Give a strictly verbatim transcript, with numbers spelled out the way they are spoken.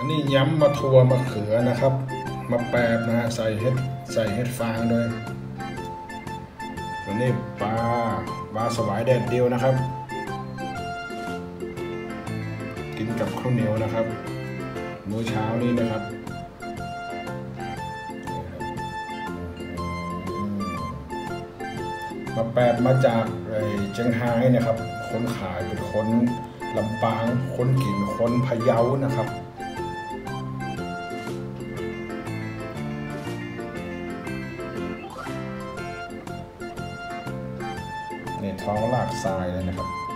นี้ย้ำมาทัวมะเขือนะครับมาแปบนะฮะใส่เห็ดใส่เห็ดฟางด้วยส่วนนี้ปลาปลาสวายแดดเดียวนะครับกินกับข้าวเหนียวนะครับมื้อเช้านี้นะครับมาแปบมาจากเชียงรายนะครับคนขายเป็นคนลำปางคนกินคนพะเยานะครับเนี่ยท้องลากทรายเลยนะครับ